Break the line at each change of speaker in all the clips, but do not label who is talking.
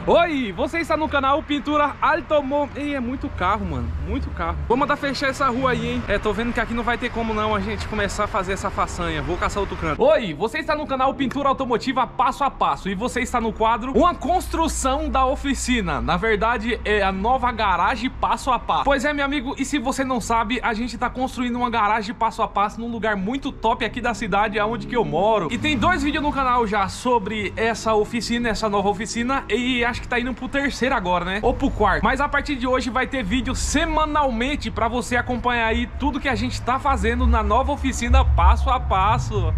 Oi, você está no canal Pintura Automóvel. Ei, é muito carro, mano, muito carro. Vou mandar fechar essa rua aí, hein. Tô vendo que aqui não vai ter como não a gente começar a fazer essa façanha. Vou caçar outro canto. Oi, você está no canal Pintura Automotiva Passo a Passo. E você está no quadro Uma Construção da Oficina. Na verdade, é a nova garagem passo a passo. Pois é, meu amigo, e se você não sabe, a gente tá construindo uma garagem passo a passo num lugar muito top aqui da cidade, aonde que eu moro. E tem 2 vídeos no canal já sobre essa oficina, essa nova oficina. E acho que tá indo pro 3º agora, né? Ou pro 4º. Mas a partir de hoje vai ter vídeo semanalmente pra você acompanhar aí tudo que a gente tá fazendo na nova oficina passo a passo.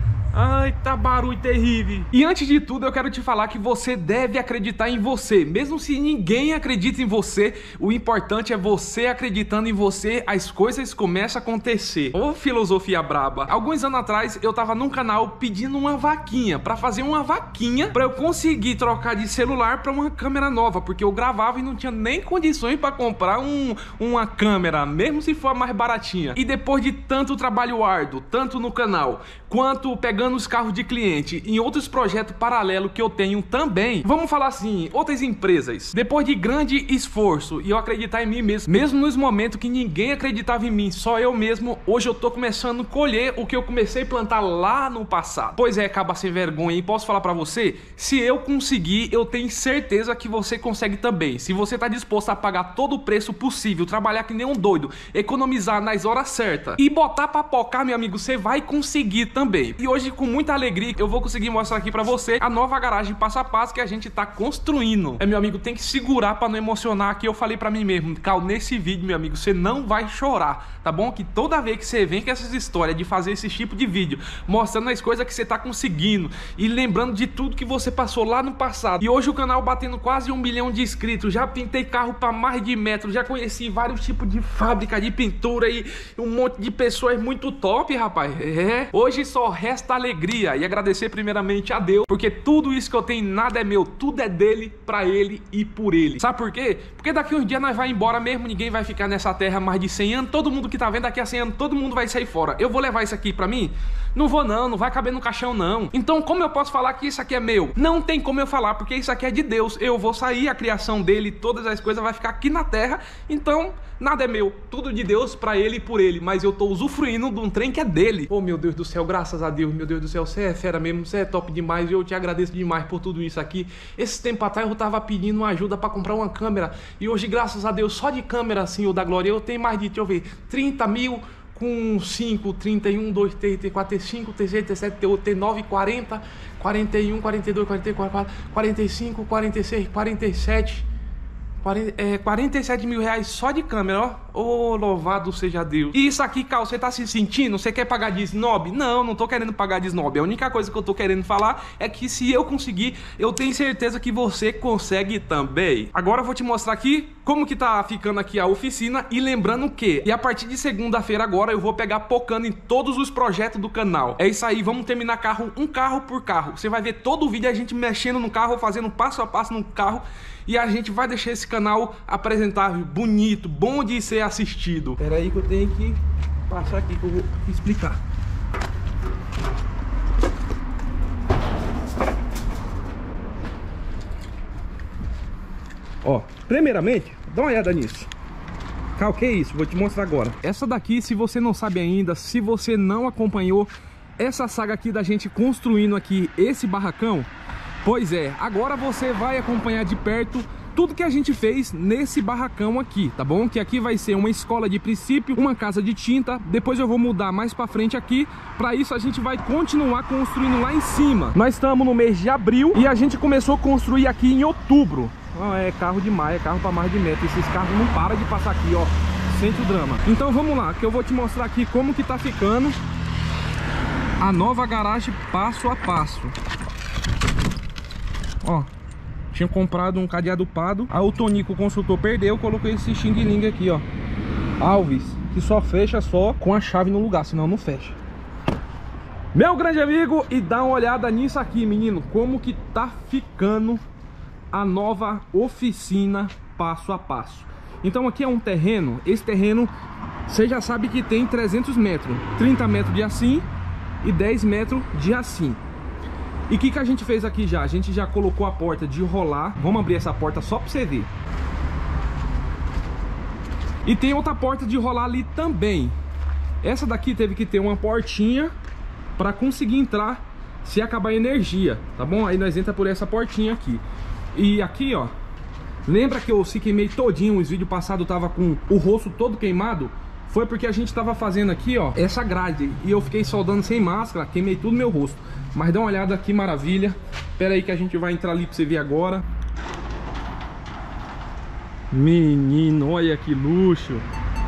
Ai, tá barulho terrível. E antes de tudo, eu quero te falar que você deve acreditar em você. Mesmo se ninguém acredita em você, o importante é você acreditando em você, as coisas começam a acontecer. Ô, filosofia braba. Alguns anos atrás, eu tava num canal pedindo uma vaquinha, pra fazer uma vaquinha, pra eu conseguir trocar de celular pra uma câmera nova, porque eu gravava e não tinha nem condições pra comprar uma câmera, mesmo se for a mais baratinha. E depois de tanto trabalho árduo, tanto no canal, quanto pegando os carros de cliente em outros projetos paralelos que eu tenho também, vamos falar assim, outras empresas, depois de grande esforço e eu acreditar em mim mesmo nos momentos que ninguém acreditava em mim, só eu mesmo, hoje eu tô começando a colher o que eu comecei a plantar lá no passado. Pois é, acaba sem vergonha, e posso falar pra você, se eu conseguir, eu tenho certeza que você consegue também. Se você tá disposto a pagar todo o preço possível, trabalhar que nem um doido, economizar nas horas certas e botar pra pocar, meu amigo, você vai conseguir também. E hoje, com muita alegria, eu vou conseguir mostrar aqui pra você a nova garagem passo a passo que a gente tá construindo. Meu amigo, tem que segurar pra não emocionar aqui. Eu falei pra mim mesmo, Cal, nesse vídeo, meu amigo, você não vai chorar, tá bom? Que toda vez que você vem com essas histórias de fazer esse tipo de vídeo, mostrando as coisas que você tá conseguindo e lembrando de tudo que você passou lá no passado. E hoje o canal batendo quase 1 milhão de inscritos, já pintei carro pra mais de metro, já conheci vários tipos de fábrica de pintura e um monte de pessoas muito top, rapaz. Hoje só resta alegria e agradecer primeiramente a Deus, porque tudo isso que eu tenho, nada é meu, tudo é dele, pra ele e por ele. Sabe por quê? Porque daqui uns dias nós vai embora mesmo, ninguém vai ficar nessa terra mais de 100 anos, todo mundo que tá vendo daqui a 100 anos, todo mundo vai sair fora. Eu vou levar isso aqui pra mim? Não vou não, não vai caber no caixão não. Então como eu posso falar que isso aqui é meu? Não tem como eu falar, porque isso aqui é de Deus. Eu vou sair, a criação dele, todas as coisas vai ficar aqui na terra, então nada é meu, tudo de Deus, pra ele e por ele, mas eu tô usufruindo de um trem que é dele. Oh, meu Deus do céu, graças a Deus, meu Deus do céu, você é fera mesmo, você é top demais, e eu te agradeço demais por tudo isso aqui. Esse tempo atrás eu tava pedindo uma ajuda pra comprar uma câmera, e hoje, graças a Deus, só de câmera, Senhor da glória, eu tenho mais de, deixa eu ver, 30 mil, com 5, 31, 2, 3, 4, 35, 36, 37, 39, 40, 41, 42, 44, 45, 46, 47... 47 mil reais só de câmera, ó. Oh, louvado seja Deus. E isso aqui, Cal, você tá se sentindo? Você quer pagar de snob? Não, não tô querendo pagar de snob. A única coisa que eu tô querendo falar é que se eu conseguir, eu tenho certeza que você consegue também. Agora eu vou te mostrar aqui como que tá ficando aqui a oficina. E lembrando que, e a partir de segunda-feira agora, eu vou pegar focando em todos os projetos do canal. É isso aí, vamos terminar um carro por carro. Você vai ver todo o vídeo a gente mexendo no carro, fazendo passo a passo no carro. E a gente vai deixar esse canal apresentável, bonito, bom de ser assistido. Espera aí que eu tenho que passar aqui que eu vou explicar. Ó, primeiramente, dá uma olhada nisso. Cal, que é isso? Vou te mostrar agora. Essa daqui, se você não sabe ainda, se você não acompanhou essa saga aqui da gente construindo aqui esse barracão, pois é, agora você vai acompanhar de perto tudo que a gente fez nesse barracão aqui, tá bom? Que aqui vai ser uma escola de princípio, uma casa de tinta. Depois eu vou mudar mais pra frente aqui. Pra isso a gente vai continuar construindo lá em cima. Nós estamos no mês de abril e a gente começou a construir aqui em outubro. É carro demais, é carro pra mais de metro. Esses carros não param de passar aqui, ó. Sente o drama. Então vamos lá, que eu vou te mostrar aqui como que tá ficando a nova garagem passo a passo. Ó, tinha comprado um cadeado pado, aí o Tonico, o consultor, perdeu, coloquei esse xing-ling aqui, ó, Alves, que só fecha só com a chave no lugar, senão não fecha. Meu grande amigo, e dá uma olhada nisso aqui, menino, como que tá ficando a nova oficina passo a passo. Então aqui é um terreno, esse terreno, você já sabe que tem 300 metros, 30 metros de assim e 10 metros de assim. E o que a gente fez aqui já? A gente já colocou a porta de rolar. Vamos abrir essa porta só pra você ver. E tem outra porta de rolar ali também. Essa daqui teve que ter uma portinha pra conseguir entrar se acabar a energia, tá bom? Aí nós entra por essa portinha aqui. E aqui, ó, lembra que eu se queimei todinho? Os vídeos passados tava com o rosto todo queimado? Foi porque a gente tava fazendo aqui, ó, essa grade. E eu fiquei soldando sem máscara, queimei tudo meu rosto. Mas dá uma olhada aqui, maravilha. Espera aí que a gente vai entrar ali pra você ver agora. Menino, olha que luxo.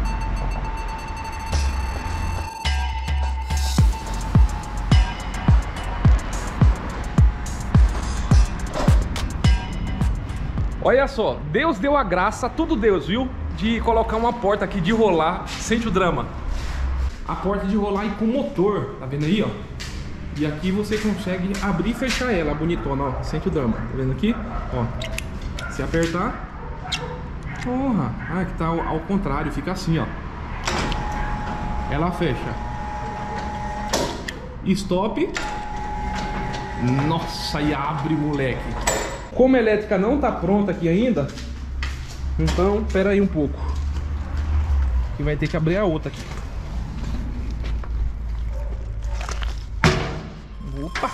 Olha só, Deus deu a graça, tudo Deus, viu? De colocar uma porta aqui de rolar, sente o drama. A porta de rolar e com motor, tá vendo aí, ó? E aqui você consegue abrir e fechar ela, bonitona, ó. Sente o drama, tá vendo aqui? Ó, se apertar, porra, ah, que tá ao contrário, fica assim, ó. Ela fecha. Stop. Nossa, e abre, moleque. Como a elétrica não tá pronta aqui ainda, então espera aí um pouco, que vai ter que abrir a outra aqui. Opa!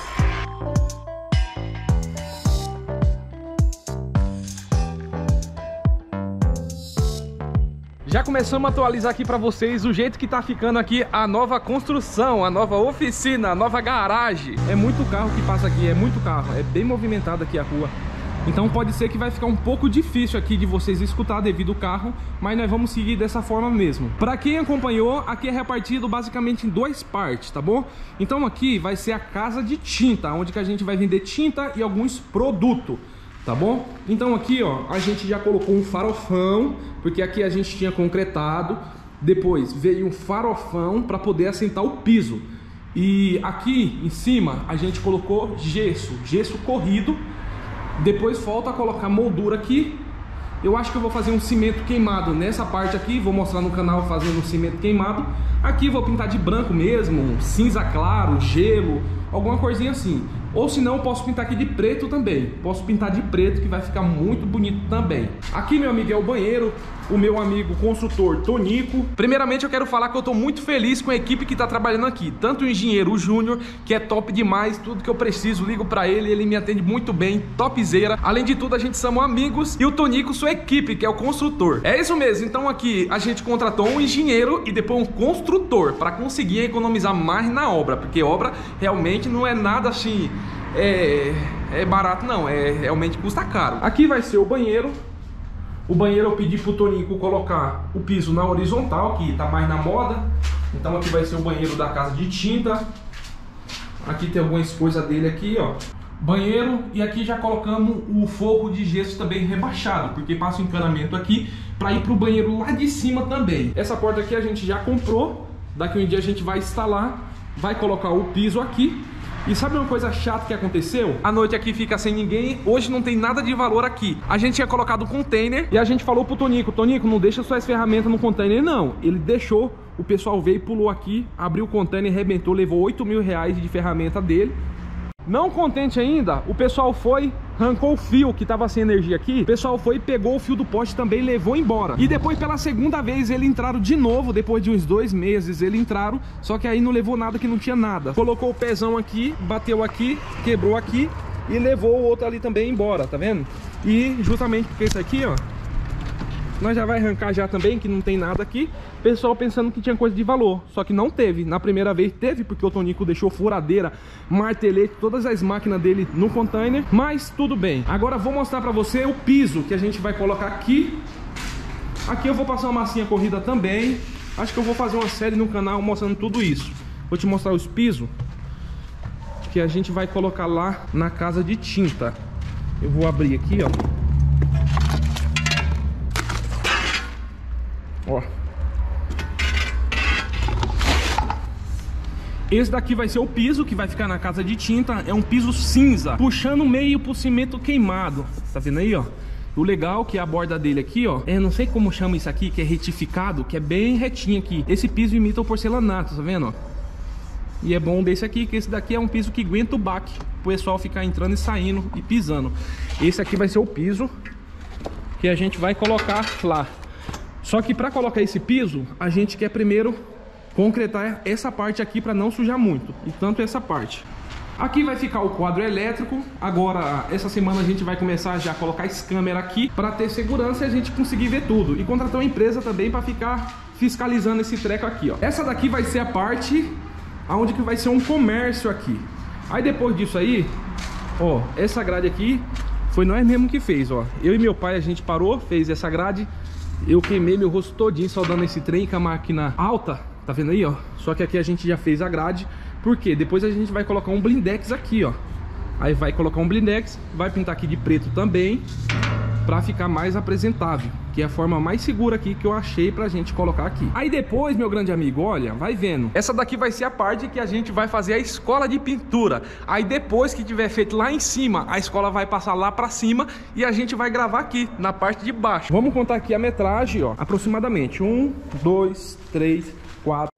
Já começamos a atualizar aqui pra vocês o jeito que tá ficando aqui a nova construção, a nova oficina, a nova garagem. É muito carro que passa aqui, é muito carro, é bem movimentada aqui a rua. Então pode ser que vai ficar um pouco difícil aqui de vocês escutar devido ao carro, mas nós vamos seguir dessa forma mesmo. Para quem acompanhou, aqui é repartido basicamente em duas partes, tá bom? Então aqui vai ser a casa de tinta, onde que a gente vai vender tinta e alguns produtos, tá bom? Então aqui, ó, a gente já colocou um farofão, porque aqui a gente tinha concretado. Depois veio um farofão para poder assentar o piso. E aqui em cima a gente colocou gesso corrido. Depois falta colocar moldura aqui. Eu acho que eu vou fazer um cimento queimado nessa parte aqui. Vou mostrar no canal fazendo um cimento queimado. Aqui vou pintar de branco mesmo, cinza claro, gelo, alguma corzinha assim. Ou se não, posso pintar aqui de preto também. Posso pintar de preto, que vai ficar muito bonito também. Aqui, meu amigo, é o banheiro. O meu amigo construtor Tonico. Primeiramente, eu quero falar que eu tô muito feliz com a equipe que tá trabalhando aqui. Tanto o engenheiro, o Júnior, que é top demais. Tudo que eu preciso, ligo pra ele. Ele me atende muito bem, topzera. Além de tudo, a gente somos amigos. E o Tonico, sua equipe, que é o construtor. É isso mesmo. Então aqui, a gente contratou um engenheiro e depois um construtor, pra conseguir economizar mais na obra. Porque obra realmente não é nada assim... É barato não, realmente custa caro. Aqui vai ser o banheiro. O banheiro eu pedi pro Tonico colocar o piso na horizontal, que tá mais na moda. Então aqui vai ser o banheiro da casa de tinta. Aqui tem algumas coisas dele aqui, ó. Banheiro, e aqui já colocamos o forro de gesso também rebaixado, porque passa o encanamento aqui para ir pro banheiro lá de cima também. Essa porta aqui a gente já comprou. Daqui um dia a gente vai instalar, vai colocar o piso aqui. E sabe uma coisa chata que aconteceu? A noite aqui fica sem ninguém, hoje não tem nada de valor aqui. A gente tinha colocado container e a gente falou pro Tonico, Tonico, não deixa suas ferramentas no container não. Ele deixou, o pessoal veio, pulou aqui, abriu o container, arrebentou, levou 8 mil reais de ferramenta dele. Não contente ainda, o pessoal foi, arrancou o fio que tava sem energia aqui. O pessoal foi, pegou o fio do poste também e levou embora. E depois pela segunda vez eles entraram de novo, depois de uns 2 meses eles entraram. Só que aí não levou nada, que não tinha nada. Colocou o pezão aqui, bateu aqui, quebrou aqui e levou o outro ali também embora, tá vendo? E justamente porque isso aqui, ó, nós já vai arrancar já também, que não tem nada aqui. Pessoal pensando que tinha coisa de valor, só que não teve. Na primeira vez teve, porque o Tonico deixou furadeira, martelete, todas as máquinas dele no container. Mas tudo bem. Agora vou mostrar pra você o piso que a gente vai colocar aqui. Aqui eu vou passar uma massinha corrida também. Acho que eu vou fazer uma série no canal mostrando tudo isso. Vou te mostrar os pisos que a gente vai colocar lá na casa de tinta. Eu vou abrir aqui, ó. Ó. Esse daqui vai ser o piso que vai ficar na casa de tinta. É um piso cinza, puxando meio pro cimento queimado. Tá vendo aí, ó? O legal que a borda dele aqui, ó, não sei como chama isso aqui, que é retificado, que é bem retinho aqui. Esse piso imita o porcelanato, tá vendo, ó? E é bom desse aqui, que esse daqui é um piso que aguenta o baque, o pessoal ficar entrando e saindo e pisando. Esse aqui vai ser o piso que a gente vai colocar lá. Só que para colocar esse piso, a gente quer primeiro concretar essa parte aqui para não sujar muito, e tanto essa parte. Aqui vai ficar o quadro elétrico. Agora, essa semana a gente vai começar já a colocar esse câmera aqui para ter segurança e a gente conseguir ver tudo. E contratar uma empresa também para ficar fiscalizando esse treco aqui, ó. Essa daqui vai ser a parte onde que vai ser um comércio aqui. Aí depois disso aí, ó, essa grade aqui foi nós mesmo que fez, ó. Eu e meu pai, a gente parou, fez essa grade. Eu queimei meu rosto todinho soldando esse trem com a máquina alta. Tá vendo aí, ó? Só que aqui a gente já fez a grade. Por quê? Depois a gente vai colocar um blindex aqui, ó. Aí vai colocar um blindex, vai pintar aqui de preto também, pra ficar mais apresentável, que é a forma mais segura aqui que eu achei pra gente colocar aqui. Aí depois, meu grande amigo, olha, vai vendo. Essa daqui vai ser a parte que a gente vai fazer a escola de pintura. Aí depois que tiver feito lá em cima, a escola vai passar lá pra cima e a gente vai gravar aqui, na parte de baixo. Vamos contar aqui a metragem, ó. Aproximadamente 1, 2, 3, 4,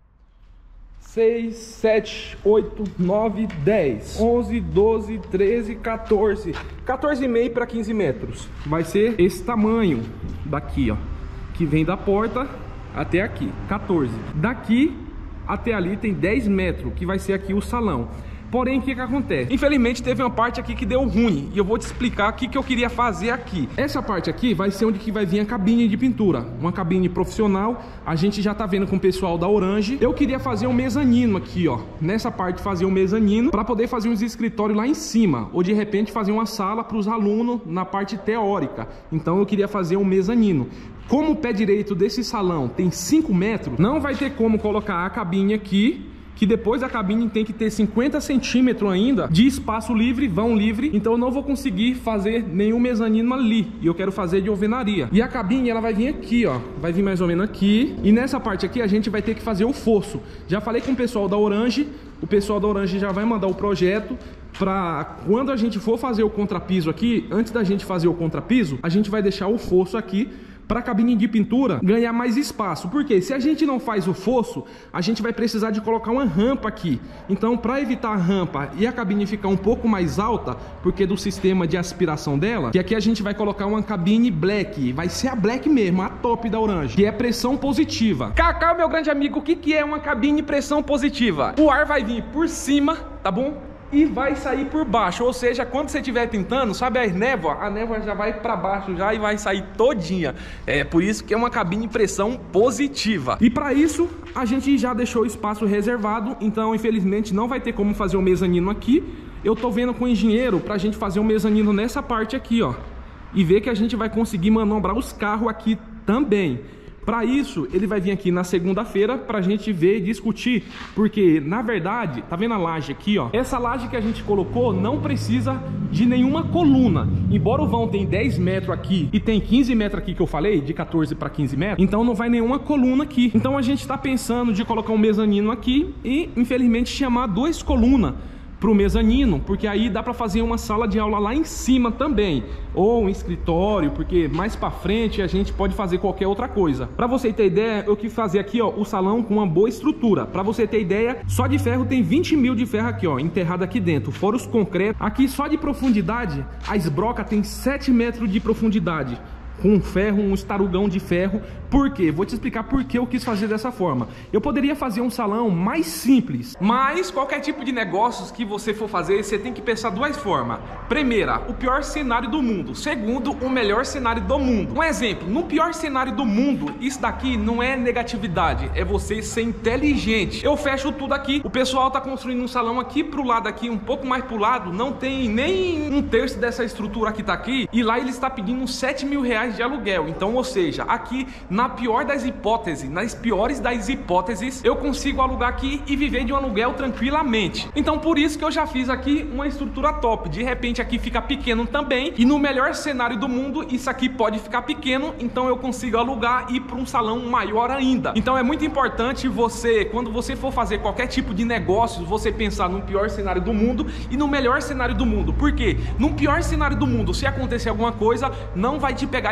6, 7, 8, 9, 10, 11, 12, 13, 14, 14,5 para 15 metros. Vai ser esse tamanho daqui, ó, que vem da porta até aqui, 14. Daqui até ali tem 10 metros, que vai ser aqui o salão. Porém, o que acontece? Infelizmente teve uma parte aqui que deu ruim, e eu vou te explicar o que eu queria fazer aqui. Essa parte aqui vai ser onde que vai vir a cabine de pintura, uma cabine profissional. A gente já tá vendo com o pessoal da Orange. Eu queria fazer um mezanino aqui, ó, nessa parte fazer um mezanino para poder fazer uns escritórios lá em cima, ou de repente fazer uma sala para os alunos na parte teórica. Então eu queria fazer um mezanino. Como o pé direito desse salão tem 5 metros, não vai ter como colocar a cabine aqui, que depois a cabine tem que ter 50 centímetros ainda de espaço livre, vão livre. Então eu não vou conseguir fazer nenhum mezanino ali, e eu quero fazer de alvenaria. E a cabine, ela vai vir aqui, ó, vai vir mais ou menos aqui. E nessa parte aqui a gente vai ter que fazer o fosso. Já falei com o pessoal da Orange, o pessoal da Orange já vai mandar o projeto para quando a gente for fazer o contrapiso aqui. Antes da gente fazer o contrapiso, a gente vai deixar o fosso aqui para a cabine de pintura ganhar mais espaço. Porque se a gente não faz o fosso, a gente vai precisar de colocar uma rampa aqui. Então, para evitar a rampa e a cabine ficar um pouco mais alta, porque do sistema de aspiração dela, que aqui a gente vai colocar uma cabine black, vai ser a black mesmo, a top da Orange, que é pressão positiva. Cacau, meu grande amigo, o que é uma cabine pressão positiva? O ar vai vir por cima, tá bom? E vai sair por baixo, ou seja, quando você estiver pintando, sabe a névoa já vai para baixo já e vai sair todinha. É por isso que é uma cabine pressão positiva. E para isso a gente já deixou o espaço reservado, então infelizmente não vai ter como fazer um mezanino aqui. Eu tô vendo com o engenheiro pra gente fazer um mezanino nessa parte aqui, ó, e ver que a gente vai conseguir manobrar os carros aqui também. Para isso, ele vai vir aqui na segunda-feira pra gente ver e discutir, porque na verdade, tá vendo a laje aqui, ó? Essa laje que a gente colocou não precisa de nenhuma coluna. Embora o vão tem 10 metros aqui e tem 15 metros aqui que eu falei, de 14 para 15 metros, então não vai nenhuma coluna aqui. Então a gente tá pensando de colocar um mezanino aqui e, infelizmente, chamar 2 colunas pro mezanino, porque aí dá para fazer uma sala de aula lá em cima também, ou um escritório, porque mais para frente a gente pode fazer qualquer outra coisa. Para você ter ideia, eu quis fazer aqui, ó, o salão com uma boa estrutura. Para você ter ideia, só de ferro tem 20 mil de ferro aqui, ó, enterrado aqui dentro, fora os concretos. Aqui só de profundidade, a esbroca tem 7 metros de profundidade, com ferro, um estarugão de ferro. Por quê? Vou te explicar por que eu quis fazer dessa forma. Eu poderia fazer um salão mais simples, mas qualquer tipo de negócios que você for fazer, você tem que pensar 2 formas. Primeira, o pior cenário do mundo. Segundo, o melhor cenário do mundo. Um exemplo, no pior cenário do mundo, isso daqui não é negatividade, é você ser inteligente. Eu fecho tudo aqui, o pessoal tá construindo um salão aqui pro lado aqui, um pouco mais pro lado, não tem nem 1/3 dessa estrutura que tá aqui, e lá ele está pedindo uns 7 mil reais de aluguel. Então, ou seja, aqui na pior das hipóteses, nas piores das hipóteses, eu consigo alugar aqui e viver de um aluguel tranquilamente. Então por isso que eu já fiz aqui uma estrutura top. De repente aqui fica pequeno também, e no melhor cenário do mundo isso aqui pode ficar pequeno, então eu consigo alugar e ir para um salão maior ainda. Então é muito importante você, quando você for fazer qualquer tipo de negócio, você pensar no pior cenário do mundo e no melhor cenário do mundo. Por quê? No pior cenário do mundo, se acontecer alguma coisa, não vai te pegar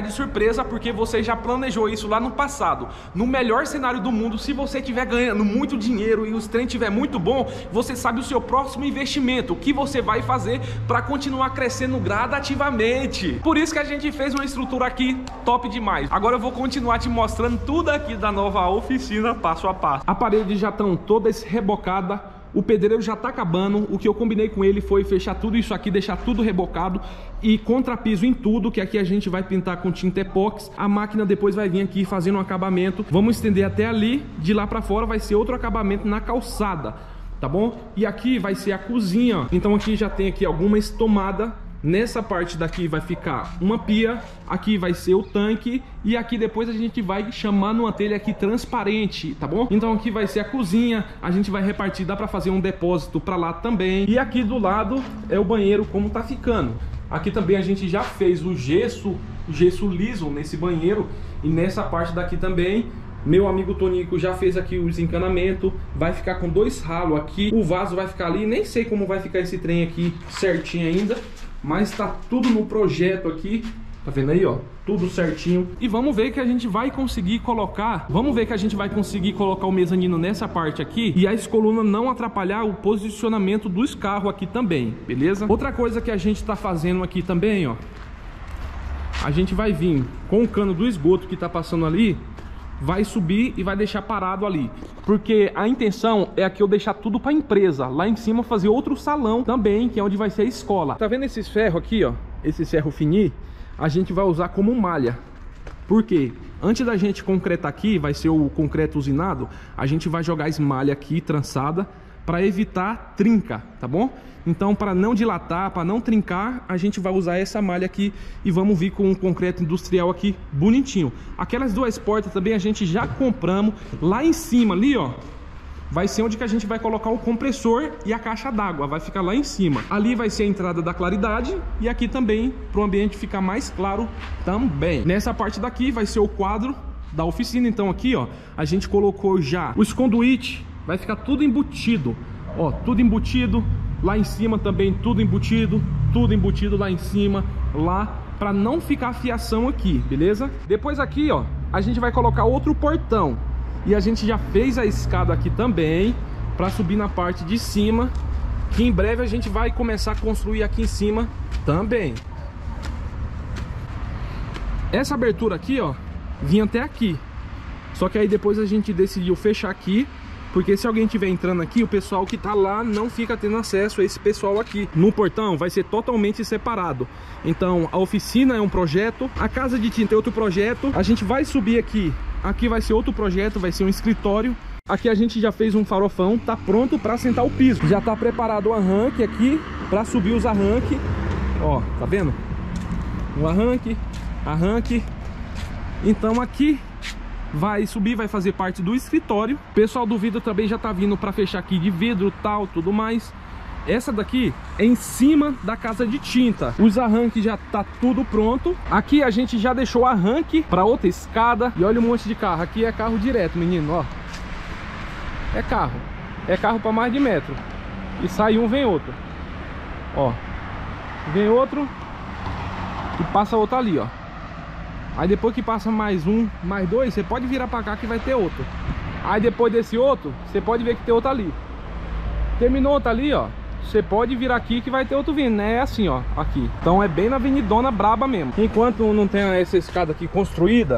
pegar de surpresa, porque você já planejou isso lá no passado. No melhor cenário do mundo, se você estiver ganhando muito dinheiro e o trem estiver muito bom, você sabe o seu próximo investimento, o que você vai fazer para continuar crescendo gradativamente. Por isso que a gente fez uma estrutura aqui top demais. Agora eu vou continuar te mostrando tudo aqui da nova oficina, passo a passo. A parede já estão todas rebocadas. O pedreiro já tá acabando. O que eu combinei com ele foi fechar tudo isso aqui, deixar tudo rebocado e contrapiso em tudo, que aqui a gente vai pintar com tinta epóxi. A máquina depois vai vir aqui fazendo um acabamento. Vamos estender até ali. De lá pra fora vai ser outro acabamento na calçada, tá bom? E aqui vai ser a cozinha. Então aqui já tem aqui algumas tomadas. Nessa parte daqui vai ficar uma pia, aqui vai ser o tanque e aqui depois a gente vai chamar numa telha aqui transparente, tá bom? Então aqui vai ser a cozinha, a gente vai repartir, dá pra fazer um depósito pra lá também. E aqui do lado é o banheiro como tá ficando. Aqui também a gente já fez o gesso liso nesse banheiro e nessa parte daqui também. Meu amigo Tonico já fez aqui os encanamentos. Vai ficar com 2 ralos aqui. O vaso vai ficar ali. Nem sei como vai ficar esse trem aqui certinho ainda, mas tá tudo no projeto aqui. Tá vendo aí, ó? Tudo certinho. E vamos ver que a gente vai conseguir colocar. Vamos ver que a gente vai conseguir colocar o mezanino nessa parte aqui e as colunas não atrapalhar o posicionamento dos carros aqui também, beleza? Outra coisa que a gente tá fazendo aqui também, ó. A gente vai vir com o cano do esgoto que tá passando ali, vai subir e vai deixar parado ali, porque a intenção é aqui eu deixar tudo para empresa, lá em cima fazer outro salão também, que é onde vai ser a escola. Tá vendo esses ferros aqui, ó? Esse ferro fini, a gente vai usar como malha. Por quê? Antes da gente concretar aqui, vai ser o concreto usinado, a gente vai jogar as malhas aqui trançada para evitar trinca, tá bom? Então, para não dilatar, para não trincar, a gente vai usar essa malha aqui e vamos vir com um concreto industrial aqui bonitinho. Aquelas 2 portas também a gente já compramos. Lá em cima ali, ó, vai ser onde que a gente vai colocar o compressor e a caixa d'água, vai ficar lá em cima. Ali vai ser a entrada da claridade e aqui também para o ambiente ficar mais claro também. Nessa parte daqui vai ser o quadro da oficina. Então aqui, ó, a gente colocou já os conduíte, vai ficar tudo embutido, ó, tudo embutido. Lá em cima também tudo embutido lá em cima, lá, para não ficar fiação aqui, beleza? Depois aqui, ó, a gente vai colocar outro portão. E a gente já fez a escada aqui também, para subir na parte de cima, que em breve a gente vai começar a construir aqui em cima também. Essa abertura aqui, ó, vinha até aqui. Só que aí depois a gente decidiu fechar aqui, porque se alguém estiver entrando aqui, o pessoal que tá lá não fica tendo acesso a esse pessoal aqui. No portão vai ser totalmente separado. Então a oficina é um projeto, a casa de tinta é outro projeto. A gente vai subir aqui, aqui vai ser outro projeto, vai ser um escritório. Aqui a gente já fez um farofão, tá pronto para sentar o piso. Já tá preparado o arranque aqui para subir os arranques. Ó, tá vendo? O arranque. Então aqui vai subir, vai fazer parte do escritório. O pessoal do vidro também já tá vindo para fechar aqui de vidro, tal, tudo mais. Essa daqui é em cima da casa de tinta. Os arranques já tá tudo pronto. Aqui a gente já deixou arranque para outra escada. E olha um monte de carro. Aqui é carro direto, menino, ó. É carro para mais de metro. E sai um, vem outro. Ó, vem outro e passa outro ali, ó. Aí depois que passa mais um, mais 2, você pode virar pra cá que vai ter outro. Aí depois desse outro, você pode ver que tem outro ali. Terminou outro ali, ó, você pode virar aqui que vai ter outro vindo, né? É assim, ó, aqui. Então é bem na avenidona braba mesmo. Enquanto não tem essa escada aqui construída,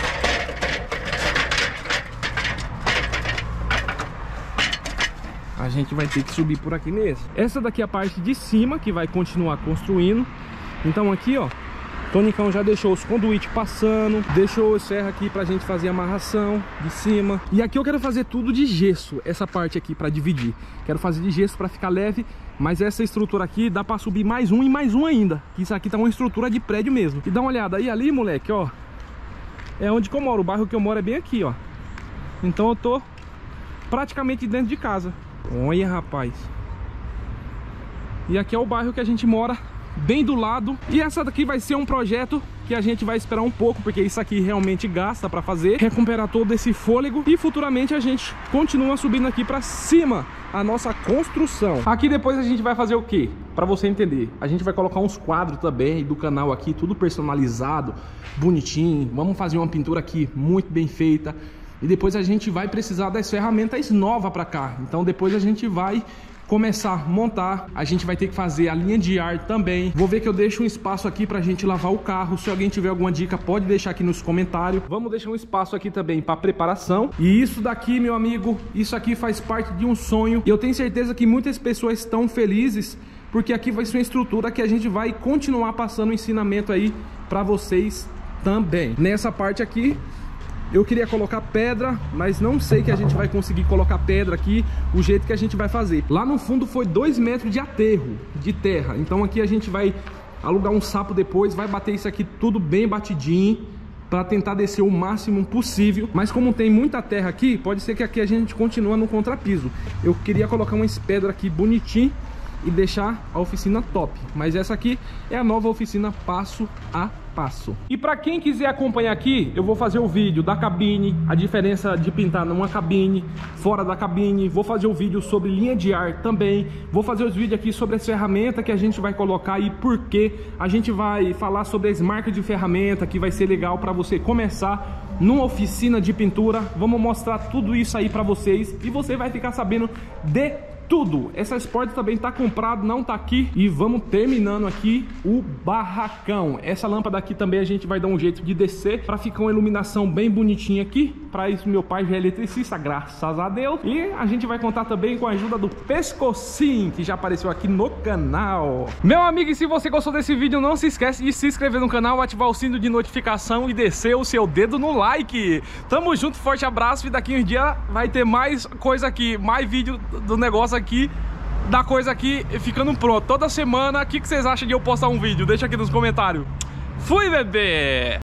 a gente vai ter que subir por aqui mesmo. Essa daqui é a parte de cima que vai continuar construindo. Então aqui, ó, Tonicão já deixou os conduítes passando, deixou o serra aqui pra gente fazer a amarração de cima. E aqui eu quero fazer tudo de gesso, essa parte aqui pra dividir. Quero fazer de gesso pra ficar leve, mas essa estrutura aqui dá pra subir mais um e mais um ainda. Isso aqui tá uma estrutura de prédio mesmo. E dá uma olhada aí ali, moleque, ó. É onde que eu moro, o bairro que eu moro é bem aqui, ó. Então eu tô praticamente dentro de casa. Olha, rapaz. E aqui é o bairro que a gente mora bem do lado. E essa daqui vai ser um projeto que a gente vai esperar um pouco, porque isso aqui realmente gasta para fazer, recuperar todo esse fôlego, e futuramente a gente continua subindo aqui para cima a nossa construção. Aqui depois a gente vai fazer o que? Para você entender, a gente vai colocar uns quadros também do canal aqui, tudo personalizado, bonitinho. Vamos fazer uma pintura aqui muito bem feita. E depois a gente vai precisar das ferramentas novas para cá. Então depois a gente vai começar a montar. A gente vai ter que fazer a linha de ar também. Vou ver que eu deixo um espaço aqui pra gente lavar o carro. Se alguém tiver alguma dica, pode deixar aqui nos comentários. Vamos deixar um espaço aqui também para preparação. E isso daqui, meu amigo, isso aqui faz parte de um sonho. E eu tenho certeza que muitas pessoas estão felizes, porque aqui vai ser uma estrutura que a gente vai continuar passando ensinamento aí para vocês também. Nessa parte aqui eu queria colocar pedra, mas não sei que a gente vai conseguir colocar pedra aqui, o jeito que a gente vai fazer. Lá no fundo foi 2 metros de aterro de terra. Então aqui a gente vai alugar um sapo depois, vai bater isso aqui tudo bem batidinho, para tentar descer o máximo possível. Mas como tem muita terra aqui, pode ser que aqui a gente continue no contrapiso. Eu queria colocar umas pedras aqui bonitinho e deixar a oficina top. Mas essa aqui é a nova oficina passo a passo. E para quem quiser acompanhar aqui, eu vou fazer o vídeo da cabine, a diferença de pintar numa cabine, fora da cabine. Vou fazer o vídeo sobre linha de ar também. Vou fazer os vídeos aqui sobre as ferramentas que a gente vai colocar e por quê. A gente vai falar sobre as marcas de ferramenta, que vai ser legal para você começar numa oficina de pintura. Vamos mostrar tudo isso aí para vocês e você vai ficar sabendo de tudo. Essa portas também tá comprado, não tá aqui. E vamos terminando aqui o barracão. Essa lâmpada aqui também a gente vai dar um jeito de descer para ficar uma iluminação bem bonitinha aqui. Para isso meu pai já é eletricista, graças a Deus. E a gente vai contar também com a ajuda do Pescocinho, que já apareceu aqui no canal. Meu amigo, e se você gostou desse vídeo, não se esquece de se inscrever no canal, ativar o sino de notificação e descer o seu dedo no like. Tamo junto, forte abraço, e daqui uns dias vai ter mais coisa aqui, mais vídeo do negócio aqui, da coisa aqui ficando pronto. Toda semana, o que vocês acham de eu postar um vídeo? Deixa aqui nos comentários. Fui, bebê!